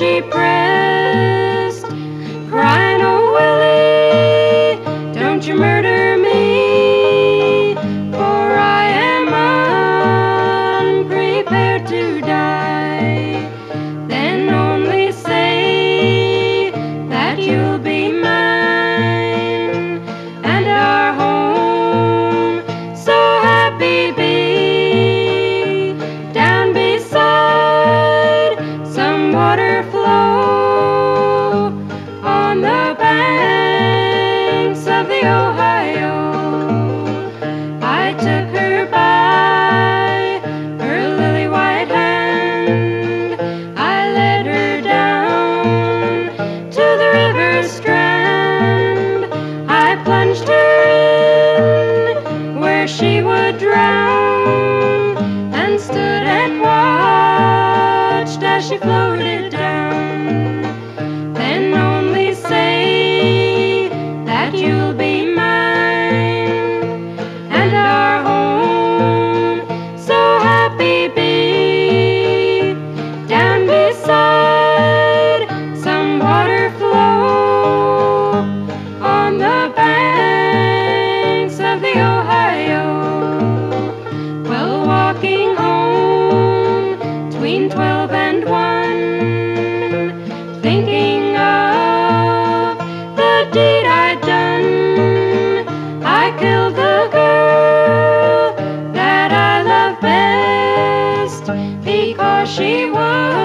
she pressed, crying, "Oh, Willie, don't you murder me, for I am unprepared to die. Then only say that you'll be mine, and our home so happy be, down beside some water flow on the banks of the Ohio." I took her by her lily white hand, I led her down to the river strand, I plunged her in where she would drown, and stood and watched as she floated down. Then only say that you'll be mine, and our home so happy be, down beside some water flow on the banks of the Ohio. Well, walking home between 12 and 1, thinking of the deed I'd done, I killed the girl that I love best, because she was